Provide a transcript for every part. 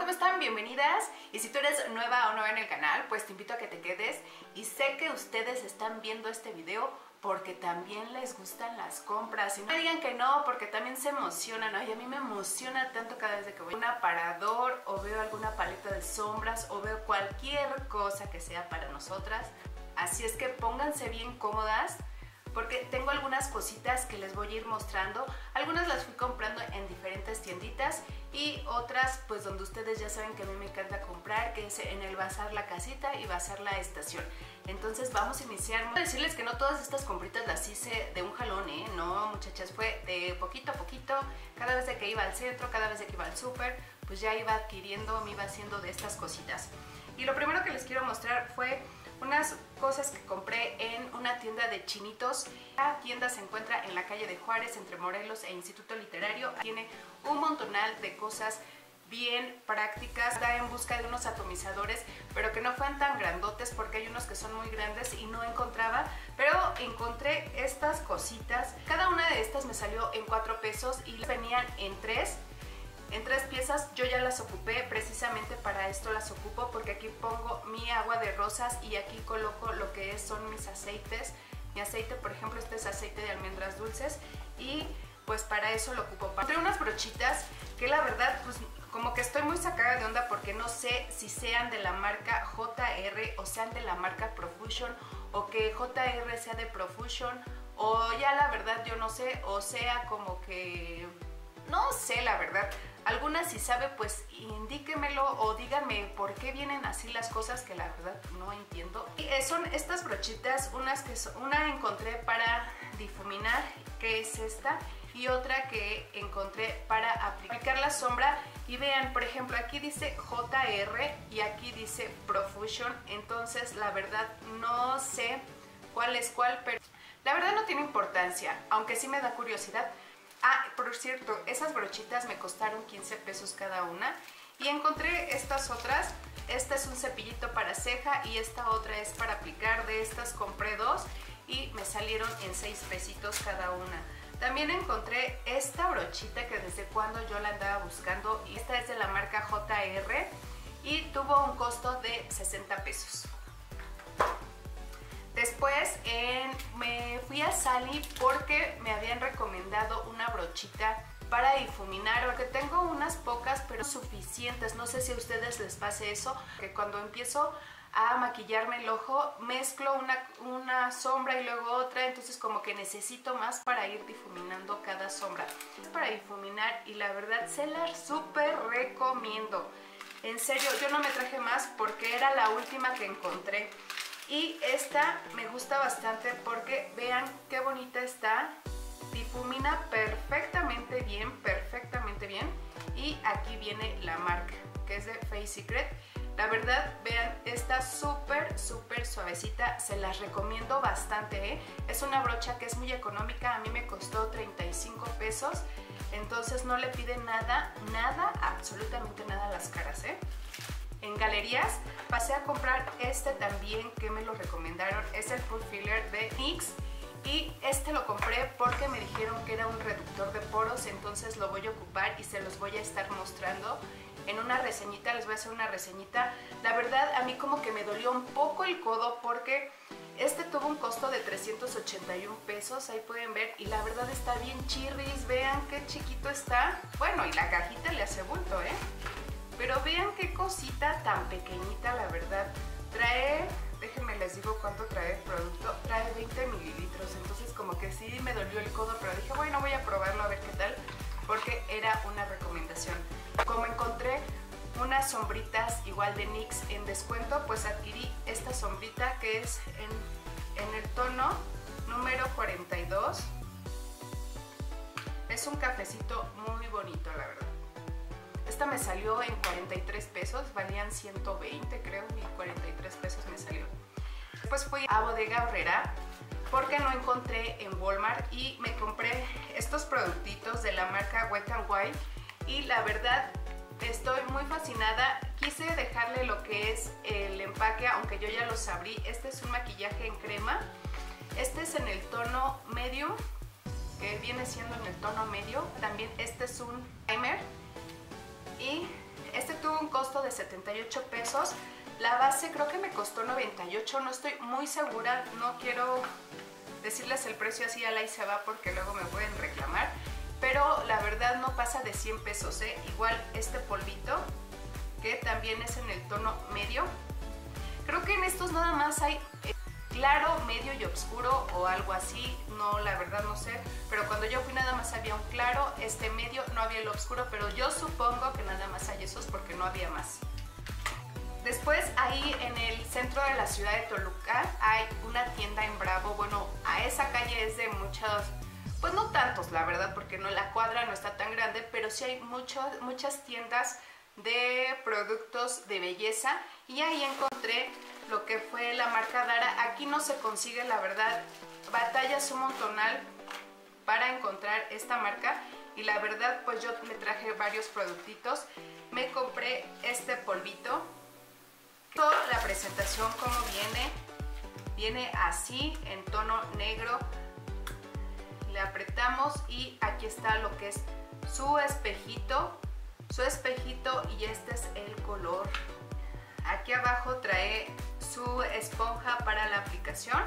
¿cómo están? Bienvenidas. Y si tú eres nueva o nueva en el canal, pues te invito a que te quedes. Y sé que ustedes están viendo este video porque también les gustan las compras. Y no me digan que no, porque también se emocionan, ¿no? Y a mí me emociona tanto cada vez que voy a un aparador o veo alguna paleta de sombras o veo cualquier cosa que sea para nosotras. Así es que pónganse bien cómodas, porque tengo algunas cositas que les voy a ir mostrando. Algunas las fui comprando en diferentes tienditas y otras pues donde ustedes ya saben que a mí me encanta comprar, que es en el Bazar La Casita y Bazar La Estación. Entonces vamos a iniciar. Quiero decirles que no todas estas compritas las hice de un jalón, no, muchachas, fue de poquito a poquito. Cada vez de que iba al centro, cada vez de que iba al súper, pues ya iba adquiriendo, me iba haciendo de estas cositas. Y lo primero que les quiero mostrar fue unas cosas que compré en una tienda de chinitos. La tienda se encuentra en la calle de Juárez, entre Morelos e Instituto Literario. Tiene un montonal de cosas bien prácticas. Está en busca de unos atomizadores, pero que no fueran tan grandotes, porque hay unos que son muy grandes y no encontraba. Pero encontré estas cositas. Cada una de estas me salió en 4 pesos y venían en 3 piezas. Yo ya las ocupé, precisamente para esto las ocupo, porque aquí pongo mi agua de rosas y aquí coloco lo que son mis aceites. Mi aceite, por ejemplo, este es aceite de almendras dulces y pues para eso lo ocupo. Encontré unas brochitas que la verdad pues como que estoy muy sacada de onda, porque no sé si sean de la marca JR o sean de la marca Profusion, o que JR sea de Profusion, o ya la verdad yo no sé, o sea como que no sé la verdad. Algunas si sabe pues indíquemelo o díganme por qué vienen así las cosas, que la verdad no entiendo. Y son estas brochitas, una encontré para difuminar, que es esta, y otra que encontré para aplicar la sombra. Y vean, por ejemplo, aquí dice JR y aquí dice Profusion, entonces la verdad no sé cuál es cuál, pero la verdad no tiene importancia, aunque sí me da curiosidad. Ah, por cierto, esas brochitas me costaron 15 pesos cada una. Y encontré estas otras. Esta es un cepillito para ceja y esta otra es para aplicar. De estas compré 2 y me salieron en 6 pesitos cada una. También encontré esta brochita que desde cuando yo la andaba buscando. Y esta es de la marca JR y tuvo un costo de 60 pesos. Después me fui a Sally porque me habían recomendado una brochita para difuminar, porque tengo unas pocas pero suficientes. No sé si a ustedes les pase eso, que cuando empiezo a maquillarme el ojo mezclo una sombra y luego otra, entonces como que necesito más para ir difuminando cada sombra. Es para difuminar y la verdad se la súper recomiendo. En serio, yo no me traje más porque era la última que encontré. Y esta me gusta bastante porque vean qué bonita está. Difumina perfectamente bien, perfectamente bien. Y aquí viene la marca, que es de Face Secret. La verdad, vean, está súper suavecita. Se las recomiendo bastante, Es una brocha que es muy económica. A mí me costó 35 pesos. Entonces no le pide nada, absolutamente nada a las caras, En galerías pasé a comprar este también, que me lo recomendaron. Es el Pore Filler de NYX. Y este lo compré porque me dijeron que era un reductor de poros. Entonces lo voy a ocupar y se los voy a estar mostrando en una reseñita. Les voy a hacer una reseñita. La verdad, a mí como que me dolió un poco el codo, porque este tuvo un costo de 381 pesos. Ahí pueden ver. Y la verdad está bien chirris. Vean qué chiquito está. Bueno, y la cajita le hace bulto, Pero vean qué cosita tan pequeñita, la verdad. Trae, déjenme les digo cuánto trae el producto. Trae 20 mililitros, entonces como que sí me dolió el codo, pero dije, bueno, voy a probarlo a ver qué tal, porque era una recomendación. Como encontré unas sombritas igual de NYX en descuento, pues adquirí esta sombrita que es en el tono número 42. Es un cafecito muy bonito, la verdad. Esta me salió en 43 pesos, valían 120 creo, y 43 pesos me salió. Después fui a Bodega Aurrerá porque no encontré en Walmart y me compré estos productitos de la marca Wet n Wild y la verdad estoy muy fascinada. Quise dejarle lo que es el empaque, aunque yo ya los abrí. Este es un maquillaje en crema. Este es en el tono medio, que viene siendo en el tono medio. También este es un primer. Y este tuvo un costo de 78 pesos. La base creo que me costó 98, no estoy muy segura, no quiero decirles el precio así a la y se va porque luego me pueden reclamar, pero la verdad no pasa de 100 pesos, ¿eh? Igual este polvito, que también es en el tono medio. Creo que en estos nada más hay claro, medio y oscuro o algo así, no, la verdad no sé, pero cuando yo fui nada más había un claro, este medio, no había el oscuro, pero yo supongo que nada más hay esos porque no había más. Después ahí en el centro de la ciudad de Toluca hay una tienda en Bravo. Bueno, a esa calle es de muchos, pues no tantos la verdad, porque no, la cuadra no está tan grande, pero sí hay muchas tiendas de productos de belleza, y ahí encontré lo que fue la marca Dara. Aquí no se consigue, la verdad, batallas un montonal para encontrar esta marca, y la verdad pues yo me traje varios productitos. Me compré este polvito. Toda la presentación como viene así en tono negro, le apretamos y aquí está lo que es su espejito y este es el color. Aquí abajo trae su esponja para la aplicación.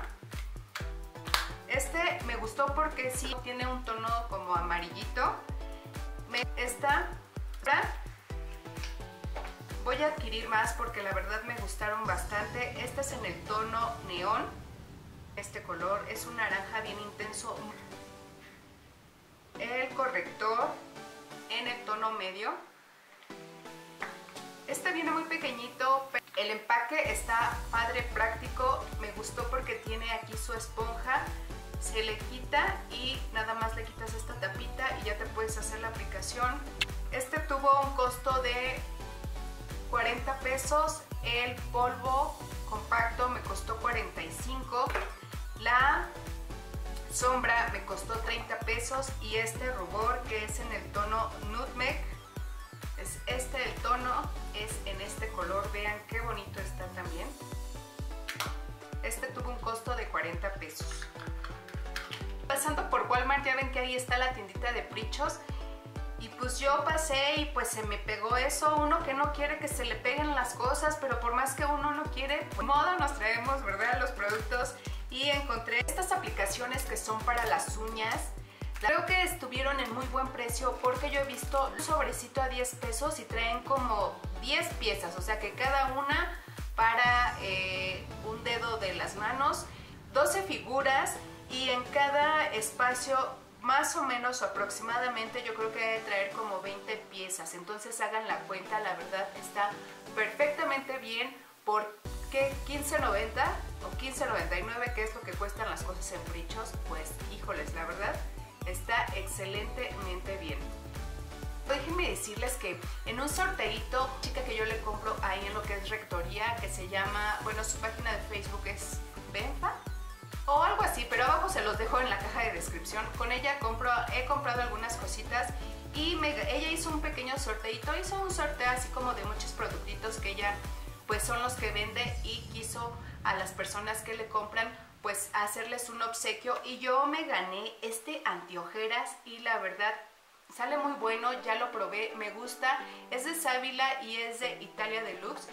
Este me gustó porque sí tiene un tono como amarillito. Voy a adquirir más porque la verdad me gustaron bastante. Este es en el tono neón. Este color es un naranja bien intenso. El corrector en el tono medio. Este viene muy pequeñito. El empaque está padre, práctico. Me gustó porque tiene aquí su esponja. Se le quita y nada más le quitas esta tapita y ya te puedes hacer la aplicación. Este tuvo un costo de 40 pesos, el polvo compacto me costó 45, la sombra me costó 30 pesos y este rubor que es en el tono nutmeg, es este el tono, es en este color, vean qué bonito está también. Este tuvo un costo de 40 pesos. Pasando por Walmart ya ven que ahí está la tiendita de Prichos. Y pues yo pasé y pues se me pegó eso, uno que no quiere que se le peguen las cosas, pero por más que uno no quiere, pues modo nos traemos, ¿verdad?, los productos. Y encontré estas aplicaciones que son para las uñas. Creo que estuvieron en muy buen precio porque yo he visto un sobrecito a 10 pesos y traen como 10 piezas, o sea que cada una para un dedo de las manos, 12 figuras y en cada espacio más o menos aproximadamente yo creo que debe traer como 20 piezas, entonces hagan la cuenta, la verdad está perfectamente bien. ¿Por qué 15.90 o 15.99, que es lo que cuestan las cosas en Prichos? Pues híjoles, la verdad está excelentemente bien. Déjenme decirles que en un sorteito, chica que yo le compro ahí en lo que es Rectoría, que se llama, bueno, su página de Facebook es Benfa o algo así, pero abajo se los dejo en la caja de descripción. Con ella he comprado algunas cositas y ella hizo un pequeño sorteito, hizo un sorteo así como de muchos productitos que ella pues son los que vende y quiso a las personas que le compran pues hacerles un obsequio, y yo me gané este antiojeras y la verdad sale muy bueno, ya lo probé, me gusta, es de Sábila y es de Italia Deluxe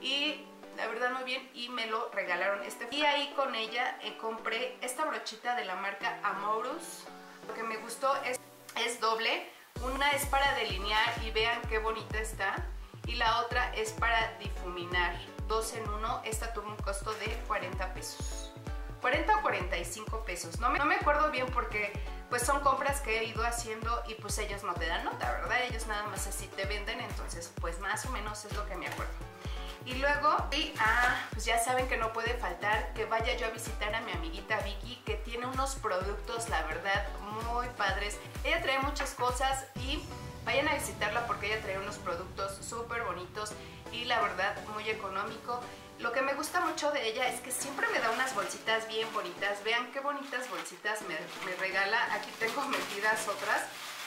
y la verdad muy bien, y me lo regalaron y ahí con ella compré esta brochita de la marca Amorous. Lo que me gustó es doble, una es para delinear y vean qué bonita está, y la otra es para difuminar, 2 en 1. Esta tuvo un costo de 40 pesos, 40 o 45 pesos, no me acuerdo bien porque pues son compras que he ido haciendo y pues ellos no te dan nota, ¿verdad? Ellos nada más así te venden, entonces pues más o menos es lo que me acuerdo. Y luego, pues ya saben que no puede faltar que vaya yo a visitar a mi amiguita Vicky, que tiene unos productos, la verdad, muy padres. Ella trae muchas cosas y vayan a visitarla porque ella trae unos productos súper bonitos y la verdad muy económico. Lo que me gusta mucho de ella es que siempre me da unas bolsitas bien bonitas. Vean qué bonitas bolsitas me regala. Aquí tengo metidas otras.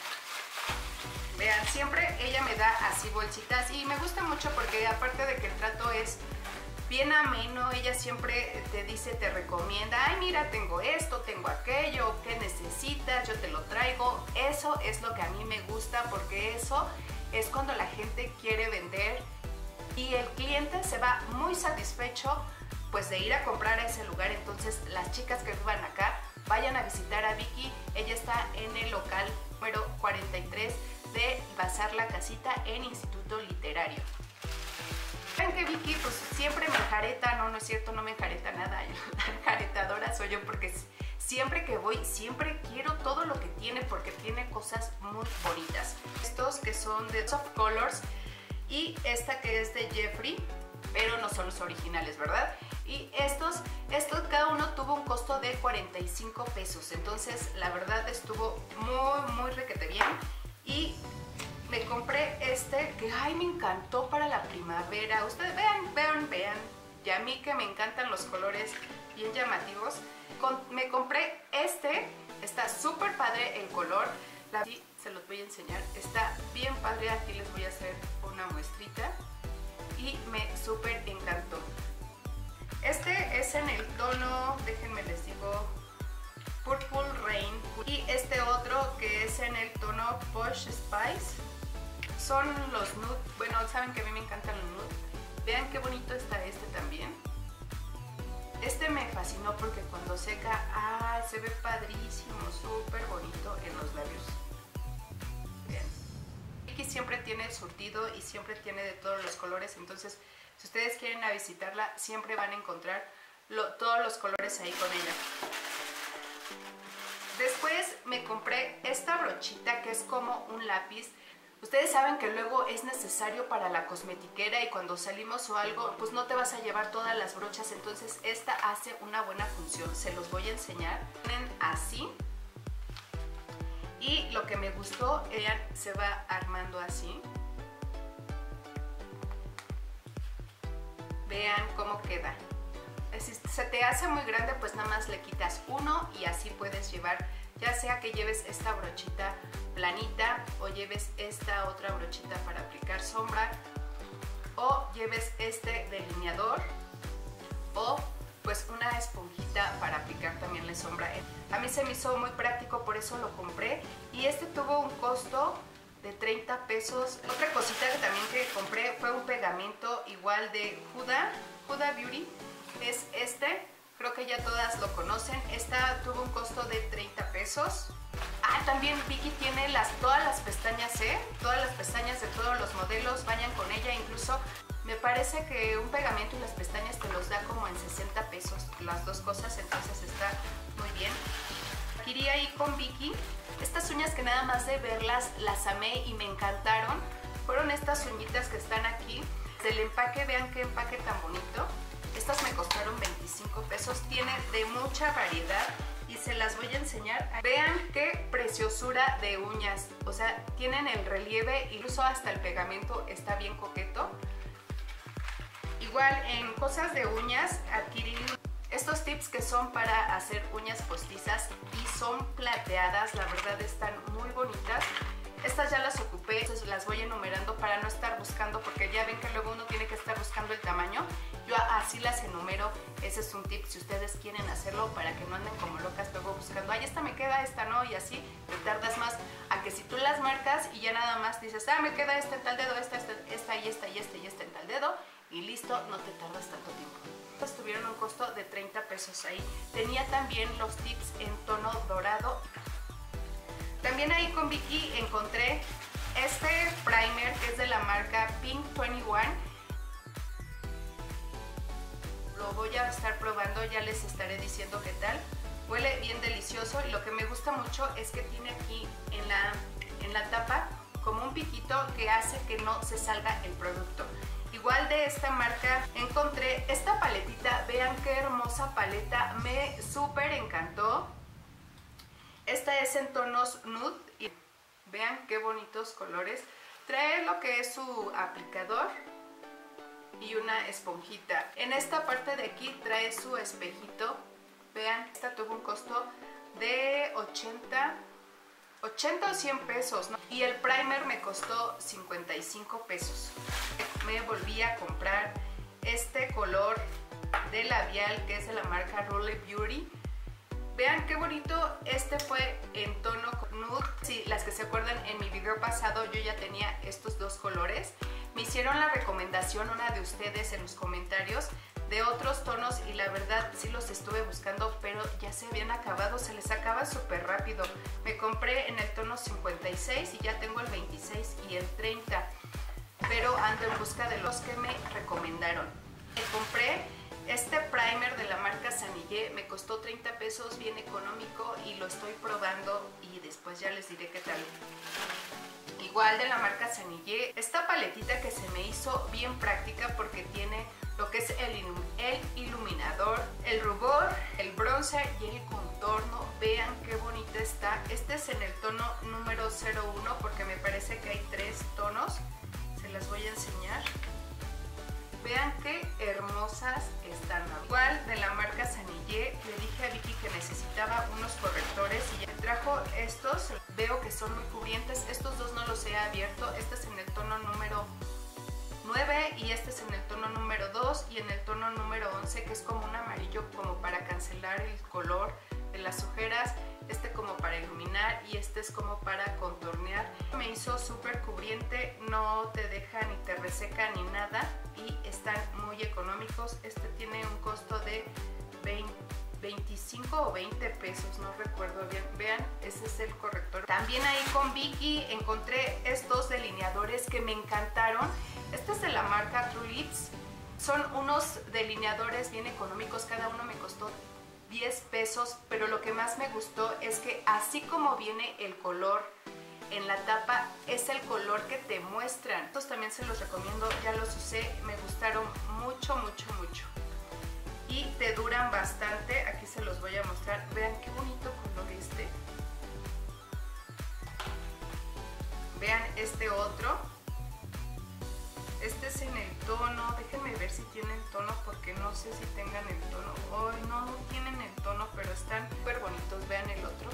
Vean, siempre ella me da así bolsitas y me gusta mucho porque aparte de que el trato es bien ameno, ella siempre te dice, te recomienda, ay mira, tengo esto, tengo aquello, ¿qué necesitas? Yo te lo traigo. Eso es lo que a mí me gusta porque eso es cuando la gente quiere vender y el cliente se va muy satisfecho pues de ir a comprar a ese lugar. Entonces las chicas que vivan acá, vayan a visitar a Vicky. Ella está en el local número 43 de Bazar La Casita en Instituto Literario. Saben que Vicky pues siempre me enjareta, no es cierto, no me enjareta nada, enjaretadora soy yo porque siempre que voy, siempre quiero todo lo que tiene porque tiene cosas muy bonitas. Estos que son de Soft Colors y esta que es de Jeffree, pero no son los originales, ¿verdad? Y estos cada uno tuvo un costo de 45 pesos, entonces la verdad estuvo muy requete bien. Y me compré este que ay me encantó para la primavera. Ustedes vean, y a mí que me encantan los colores bien llamativos, me compré este. Está súper padre el color, aquí se los voy a enseñar, está bien padre. Aquí les voy a hacer una muestrita y me súper encantó. Este es en el tono, déjenme les digo, Purple Rain, y este otro que es en el tono Posh Spice. Son los nude, bueno, saben que a mí me encantan los nude. Vean qué bonito está este también. Este me fascinó porque cuando seca, se ve padrísimo, súper bonito en los labios. Vean. Vicky siempre tiene surtido y siempre tiene de todos los colores, entonces si ustedes quieren ir a visitarla, siempre van a encontrar todos los colores ahí con ella. Después me compré esta brochita que es como un lápiz. Ustedes saben que luego es necesario para la cosmetiquera y cuando salimos o algo, pues no te vas a llevar todas las brochas, entonces esta hace una buena función. Se los voy a enseñar. Tienen así. Y lo que me gustó, vean, se va armando así. Vean cómo queda. Si se te hace muy grande, pues nada más le quitas uno y así puedes llevar, ya sea que lleves esta brochita planita o lleves esta otra brochita para aplicar sombra o lleves este delineador o pues una esponjita para aplicar también la sombra. A mí se me hizo muy práctico, por eso lo compré, y este tuvo un costo de 30 pesos. Otra cosita que también compré fue un pegamento igual de Huda Beauty. Es este, creo que ya todas lo conocen. Esta tuvo un costo de 30 pesos. También Vicky tiene todas las pestañas, todas las pestañas de todos los modelos, vayan con ella. Incluso me parece que un pegamento y las pestañas te los da como en 60 pesos, las dos cosas, entonces está muy bien. Adquirí ahí con Vicky estas uñas que nada más de verlas las amé y me encantaron. Fueron estas uñitas que están aquí. Del empaque, vean qué empaque tan bonito. Estas me costaron 25 pesos, tiene de mucha variedad y se las voy a enseñar. Vean qué preciosura de uñas, o sea, tienen el relieve, incluso hasta el pegamento está bien coqueto. Igual en cosas de uñas adquirí estos tips que son para hacer uñas postizas y son plateadas, la verdad están muy bonitas. Estas ya las ocupé, entonces las voy enumerando para no estar buscando, porque ya ven que luego uno tiene que estar buscando el tamaño. Yo así las enumero, ese es un tip si ustedes quieren hacerlo para que no anden como locas luego buscando, ay, esta me queda, esta no, y así te tardas más a que si tú las marcas y ya nada más dices, me queda esta en tal dedo, esta y esta en tal dedo, y listo, no te tardas tanto tiempo. Estas tuvieron un costo de 30 pesos ahí. Tenía también los tips en tono dorado. También ahí con Vicky encontré este primer que es de la marca Pink 21. Lo voy a estar probando, ya les estaré diciendo qué tal. Huele bien delicioso y lo que me gusta mucho es que tiene aquí en la tapa como un piquito que hace que no se salga el producto. Igual de esta marca encontré esta paletita, vean qué hermosa paleta, me súper encantó. Esta es en tonos nude y vean qué bonitos colores. Trae lo que es su aplicador y una esponjita. En esta parte de aquí trae su espejito. Vean, esta tuvo un costo de 80 o 100 pesos, ¿no? Y el primer me costó 55 pesos. Me volví a comprar este color de labial que es de la marca Rule Beauty. Vean qué bonito, este fue en tono nude. Sí, las que se acuerdan, en mi video pasado yo ya tenía estos dos colores. Me hicieron la recomendación una de ustedes en los comentarios de otros tonos y la verdad sí los estuve buscando, pero ya se habían acabado, se les acaba súper rápido. Me compré en el tono 56 y ya tengo el 26 y el 30, pero ando en busca de los que me recomendaron. Me compré este primer de la marca Sanillé, me costó 30 pesos, bien económico, y lo estoy probando y después ya les diré qué tal. Igual de la marca Sanillé, esta paletita que se me hizo bien práctica porque tiene lo que es el iluminador, el rubor, el bronzer y el contorno. Vean qué bonita está. Este es en el tono número 01 porque me parece que hay 3 tonos. Se las voy a enseñar. Vean qué hermosas están. Igual de la marca Sanillé, le dije a Vicky que necesitaba unos correctores y ya me trajo estos. Veo que son muy cubrientes. Estos dos no los he abierto. Este es en el tono número 9 y este es en el tono número 2 y en el tono número 11, que es como un amarillo como para cancelar el color de las ojeras. Este como para iluminar y este es como para contornear. Me hizo súper cubriente, no te deja ni te reseca ni nada y están muy económicos. Este tiene un costo de 25 o 20 pesos, no recuerdo bien. Vean, ese es el corrector. También ahí con Vicky encontré estos delineadores que me encantaron. Este es de la marca True Lips. Son unos delineadores bien económicos, cada uno me costó 10 pesos, pero lo que más me gustó es que así como viene el color en la tapa, es el color que te muestran. Estos también se los recomiendo, ya los usé, me gustaron mucho, mucho, mucho. Y te duran bastante, aquí se los voy a mostrar. Vean qué bonito color este. Vean este otro. Este es en el tono, déjenme ver si tienen tono porque no sé si tengan el tono. Hoy no tienen el tono, pero están súper bonitos. Vean el otro.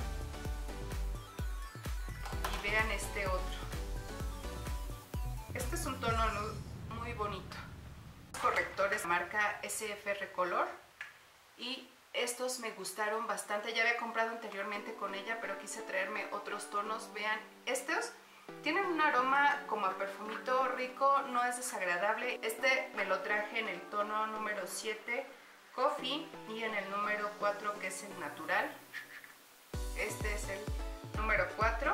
Y vean este otro. Este es un tono muy bonito. Correctores marca SFR Color y estos me gustaron bastante. Ya había comprado anteriormente con ella, pero quise traerme otros tonos. Vean, estos tienen un aroma como a perfumito rico, no es desagradable. Este me lo traje en el tono número 7 Coffee y en el número 4 que es el natural. Este es el número 4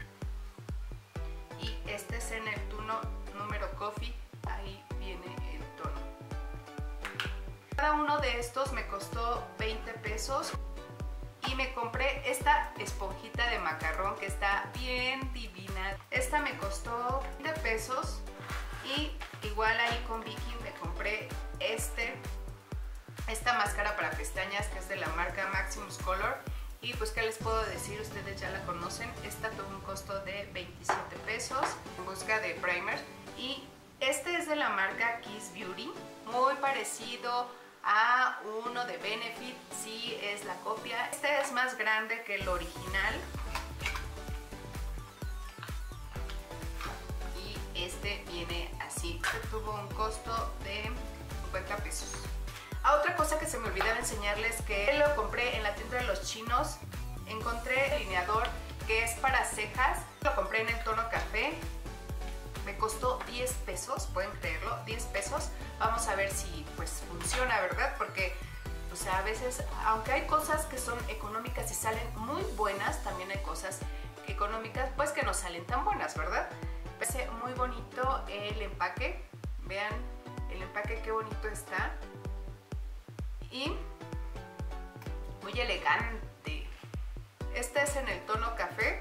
y este es en el tono número Coffee. Ahí viene el tono. Cada uno de estos me costó 20 pesos. Y me compré esta esponjita de macarrón que está bien divina. Esta me costó 20 pesos. Y igual ahí con Vicky me compré esta máscara para pestañas que es de la marca Maximus Color. Y pues qué les puedo decir, ustedes ya la conocen. Esta tuvo un costo de 27 pesos en busca de primer. Y este es de la marca Kiss Beauty, muy parecido a uno de Benefit, sí es la copia. Este es más grande que el original. Y este viene así. Este tuvo un costo de 50 pesos. Otra cosa que se me olvidaba enseñarles, que lo compré en la tienda de los chinos. Encontré el delineador que es para cejas. Lo compré en el tono café. Me costó 10 pesos, pueden creerlo, 10 pesos. Vamos a ver si pues funciona, ¿verdad? Porque o sea, a veces, aunque hay cosas que son económicas y salen muy buenas, también hay cosas económicas pues que no salen tan buenas, ¿verdad? Parece muy bonito el empaque. Vean el empaque, qué bonito está. Y muy elegante. Este es en el tono café.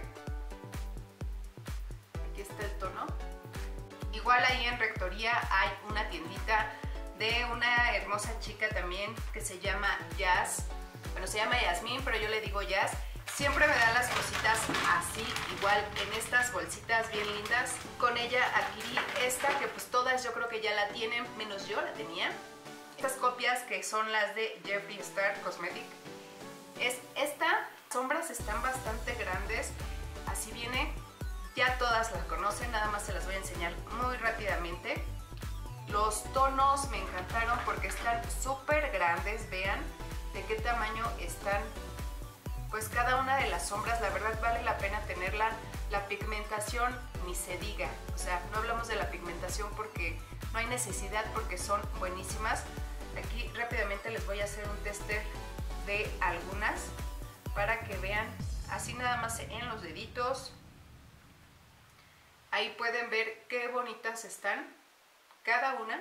Aquí está el tono. Igual ahí en Rectoría hay una tiendita de una hermosa chica también que se llama Jazz. Bueno, se llama Yasmín, pero yo le digo Jazz. Siempre me dan las cositas así, igual en estas bolsitas bien lindas. Con ella adquirí esta que pues todas yo creo que ya la tienen, menos yo la tenía. Estas copias que son las de Jeffree Star Cosmetic. Esta, sombras están bastante grandes, así viene. Ya todas las conocen, nada más se las voy a enseñar muy rápidamente. Los tonos me encantaron porque están súper grandes, vean de qué tamaño están pues cada una de las sombras, la verdad vale la pena tenerla. La pigmentación ni se diga, o sea, no hablamos de la pigmentación porque no hay necesidad, porque son buenísimas. Aquí rápidamente les voy a hacer un tester de algunas para que vean, así nada más en los deditos. Ahí pueden ver qué bonitas están cada una.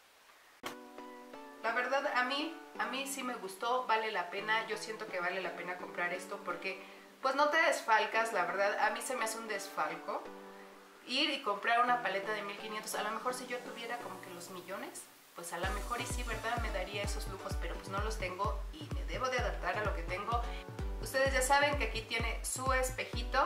La verdad a mí sí me gustó, vale la pena. Yo siento que vale la pena comprar esto porque pues no te desfalcas, la verdad. A mí se me hace un desfalco ir y comprar una paleta de 1500. A lo mejor si yo tuviera como que los millones, pues a lo mejor y sí, ¿verdad? Me daría esos lujos, pero pues no los tengo y me debo de adaptar a lo que tengo. Ustedes ya saben que aquí tiene su espejito.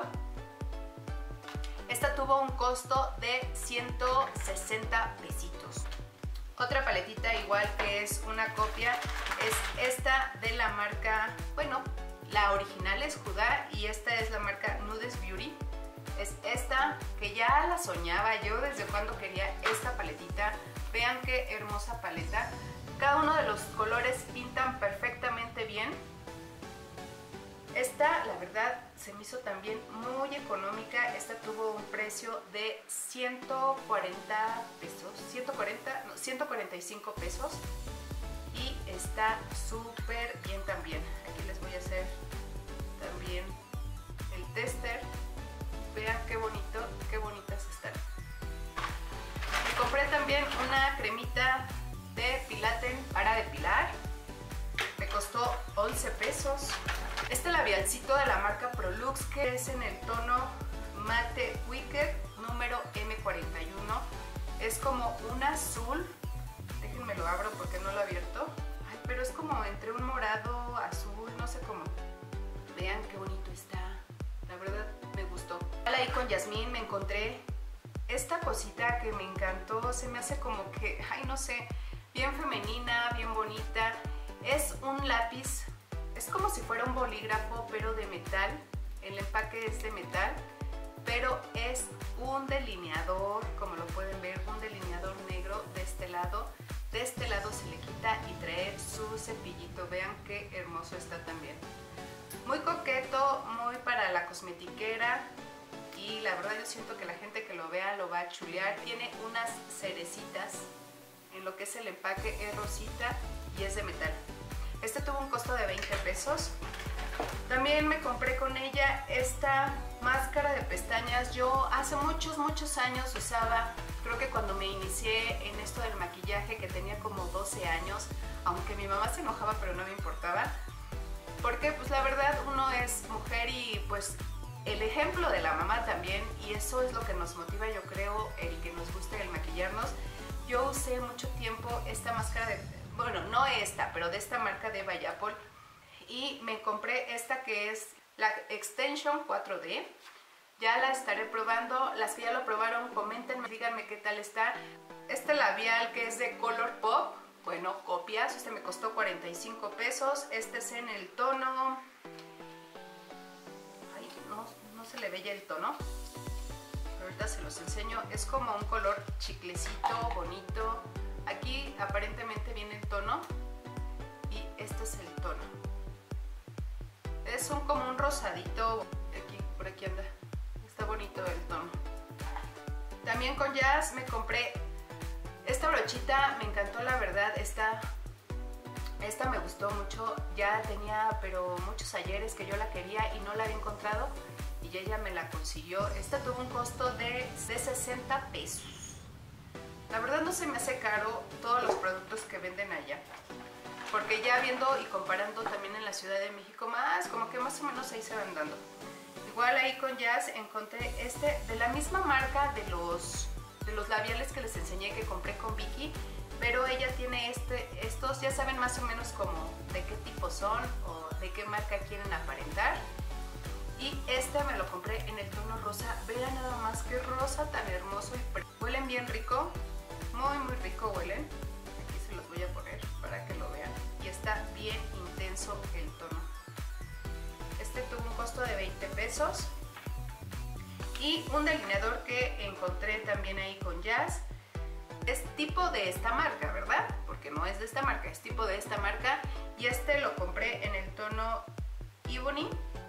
Esta tuvo un costo de 160 pesitos. Otra paletita igual que es una copia es esta de la marca, bueno, la original es Huda y esta es la marca Nudes Beauty. Es esta que ya la soñaba yo desde cuando quería esta paletita. Vean qué hermosa paleta. Cada uno de los colores pintan perfectamente bien. Esta, la verdad, se me hizo también muy económica. Esta tuvo un precio de 140 pesos, 145 pesos. Y está súper bien también. Aquí les voy a hacer también el tester. Vean qué bonito, qué bonitas están. Me compré también una cremita de Pilaten para depilar. Me costó 11 pesos. Este labialcito de la marca Prolux, que es en el tono Mate Wicked número M41. Es como un azul. Déjenme lo abro porque no lo he abierto. Ay, pero es como entre un morado, azul, no sé cómo. Vean qué bonito está. La verdad me gustó. Ahí con Yasmín me encontré esta cosita que me encantó. Se me hace como que, ay, no sé, bien femenina, bien bonita. Es un lápiz. Es como si fuera un bolígrafo, pero de metal. El empaque es de metal, pero es un delineador, como lo pueden ver, un delineador negro de este lado. De este lado se le quita y trae su cepillito. Vean qué hermoso está también. Muy coqueto, muy para la cosmetiquera. Y la verdad yo siento que la gente que lo vea lo va a chulear. Tiene unas cerecitas en lo que es el empaque, es rosita y es de metal. Este tuvo un costo de 20 pesos. También me compré con ella esta máscara de pestañas. Yo hace muchos años usaba, creo que cuando me inicié en esto del maquillaje, que tenía como 12 años, aunque mi mamá se enojaba pero no me importaba, porque pues la verdad uno es mujer y pues el ejemplo de la mamá también, y eso es lo que nos motiva, yo creo, el que nos guste el maquillarnos. Yo usé mucho tiempo esta máscara de, bueno, no esta, pero de esta marca de Bayapol, y me compré esta que es la Extension 4D. Ya la estaré probando. Las que ya lo probaron, coméntenme, díganme qué tal está. Este labial que es de Color Pop, bueno, copias, este me costó 45 pesos. Este es en el tono, ay, no se le ve ya el tono, pero ahorita se los enseño. Es como un color chiclecito, bonito. Aquí aparentemente viene el tono y este es el tono. Es como un rosadito. Aquí, por aquí anda. Está bonito el tono. También con Jazz me compré esta brochita. Me encantó, la verdad. Esta me gustó mucho. Ya tenía pero muchos ayeres que yo la quería y no la había encontrado, y ella me la consiguió. Esta tuvo un costo de 60 pesos. La verdad no se me hace caro todos los productos que venden allá, porque ya viendo y comparando también en la Ciudad de México, como que más o menos ahí se van dando. Igual ahí con Jazz encontré este de la misma marca de los labiales que les enseñé, que compré con Vicky, pero ella tiene estos, ya saben más o menos como de qué tipo son o de qué marca quieren aparentar. Y este me lo compré en el tono rosa. Vean nada más qué rosa tan hermoso, y huelen bien rico, muy rico huelen. Aquí se los voy a poner para que lo vean. Y está bien intenso el tono. Este tuvo un costo de 20 pesos. Y un delineador que encontré también ahí con Jazz. Es tipo de esta marca, ¿verdad? Porque no es de esta marca, es tipo de esta marca. Y este lo compré en el tono Ebony.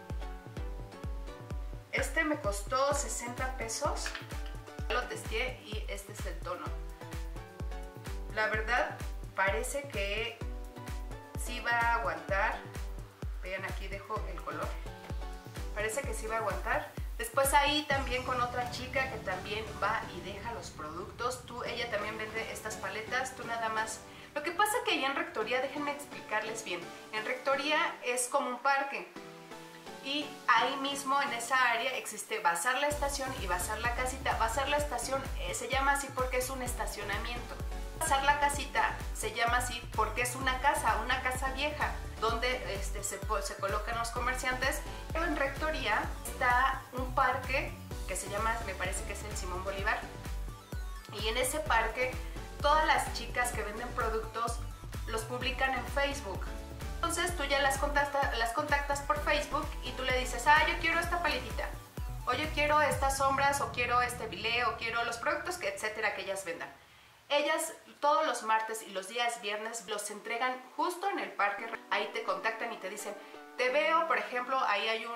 Este me costó 60 pesos. Lo testé y este es el tono. La verdad parece que sí va a aguantar. Vean, aquí dejo el color. Parece que sí va a aguantar. Después ahí también con otra chica que también va y deja los productos. Ella también vende estas paletas, tú nada más. Lo que pasa que allá en Rectoría, déjenme explicarles bien. En Rectoría es como un parque. Y ahí mismo en esa área existe Bazar La Estación y Bazar La Casita. Bazar La Estación se llama así porque es un estacionamiento. Bazar La Casita se llama así porque es una casa vieja donde se colocan los comerciantes. Pero en Rectoría está un parque que se llama, me parece que es el Simón Bolívar. Y en ese parque todas las chicas que venden productos los publican en Facebook. Entonces tú ya las contactas por Facebook y tú le dices, ah, yo quiero esta paletita, o yo quiero estas sombras, o quiero este bilé, o quiero los productos, etcétera, que ellas vendan. Ellas todos los martes y los días viernes los entregan justo en el parque. Ahí te contactan y te dicen, te veo, por ejemplo, ahí hay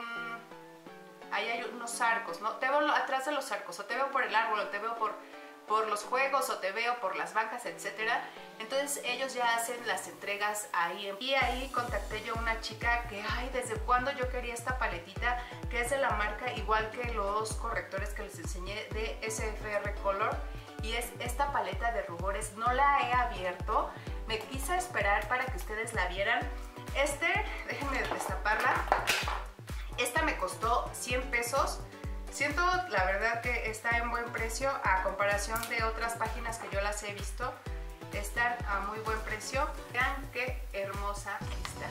unos arcos, ¿no? Te veo atrás de los arcos, o te veo por el árbol, o te veo por los juegos, o te veo por las bancas, etcétera. Entonces ellos ya hacen las entregas ahí. Y ahí contacté yo a una chica que, ay, desde cuándo yo quería esta paletita, que es de la marca igual que los correctores que les enseñé de SFR Color. Y es esta paleta de rubores. No la he abierto, me quise esperar para que ustedes la vieran. Déjenme destaparla. Esta me costó 100 pesos. Siento la verdad que está en buen precio a comparación de otras páginas que yo las he visto. Están a muy buen precio. Vean qué hermosa está.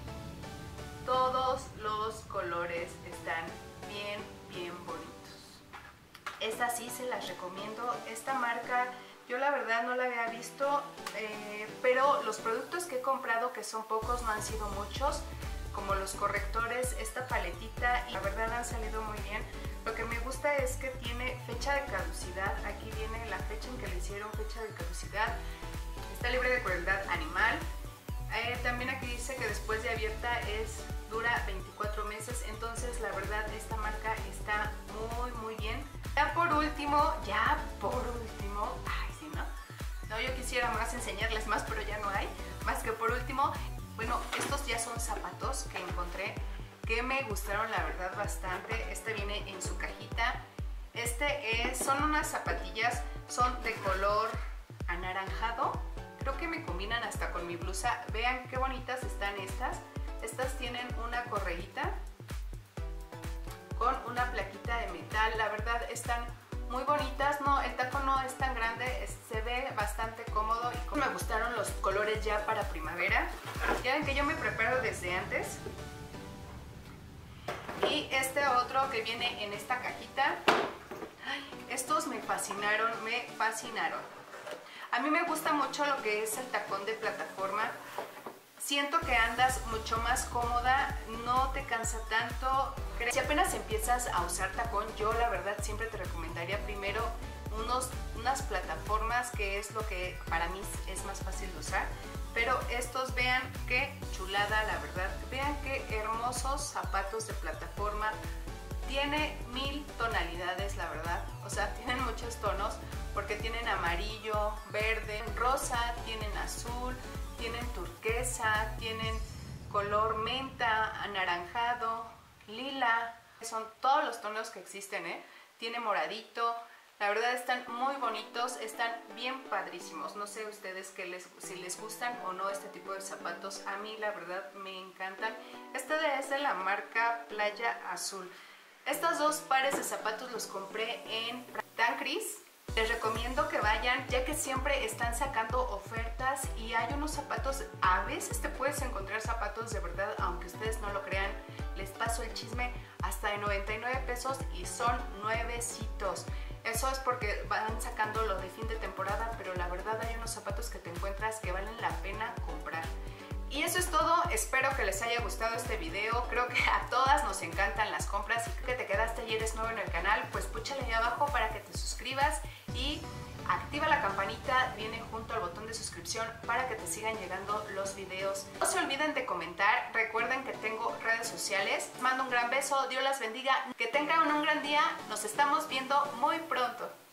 Todos los colores están bien bonitos. Esta sí se las recomiendo. Esta marca yo la verdad no la había visto, pero los productos que he comprado, que son pocos, no han sido muchos, como los correctores, esta paletita, y la verdad han salido muy bien. Lo que me gusta es que tiene fecha de caducidad. Aquí viene la fecha en que le hicieron, fecha de caducidad. Está libre de crueldad animal. También aquí dice que después de abierta dura 24 meses. Entonces la verdad esta marca está muy bien. Ya por último, ay sí, ¿no? No, yo quisiera más enseñarles más, pero ya no hay. Más que por último, bueno, estos ya son zapatos que encontré que me gustaron la verdad bastante. Este viene en su cajita. Son unas zapatillas, son de color anaranjado. Creo que me combinan hasta con mi blusa. Vean qué bonitas están estas. Estas tienen una correíta con una plaquita de metal. La verdad están muy bonitas. No, el taco no es tan grande, se ve bastante cómodo. Y me gustaron los colores ya para primavera. Ya ven que yo me preparo desde antes. Y este otro que viene en esta cajita. Ay, estos me fascinaron, A mí me gusta mucho lo que es el tacón de plataforma. Siento que andas mucho más cómoda, no te cansa tanto. Si apenas empiezas a usar tacón, yo la verdad siempre te recomendaría primero unas plataformas, que es lo que para mí es más fácil de usar. Pero estos, vean qué chulada, la verdad. Vean qué hermosos zapatos de plataforma. Tiene 1000 tonalidades, la verdad. O sea, tienen muchos tonos porque tienen amarillo, verde, rosa, tienen azul, tienen turquesa, tienen color menta, anaranjado, lila. Son todos los tonos que existen, ¿eh? Tiene moradito. La verdad están muy bonitos, están bien padrísimos. No sé ustedes si les gustan o no este tipo de zapatos. A mí la verdad me encantan. Este es de la marca Playa Azul. Estos dos pares de zapatos los compré en Dan Cris. Les recomiendo que vayan, ya que siempre están sacando ofertas y hay unos zapatos. A veces te puedes encontrar zapatos de verdad, aunque ustedes no lo crean. Les paso el chisme, hasta de 99 pesos y son nuevecitos. Eso es porque van sacando lo de fin de temporada, pero la verdad hay unos zapatos que te encuentras que valen la pena comprar. Y eso es todo, espero que les haya gustado este video. Creo que a todas nos encantan las compras. Si que te quedaste y eres nuevo en el canal, pues púchale ahí abajo para que te suscribas y actives activa la campanita, viene junto al botón de suscripción para que te sigan llegando los videos. No se olviden de comentar, recuerden que tengo redes sociales. Mando un gran beso, Dios las bendiga, que tengan un gran día, nos estamos viendo muy pronto.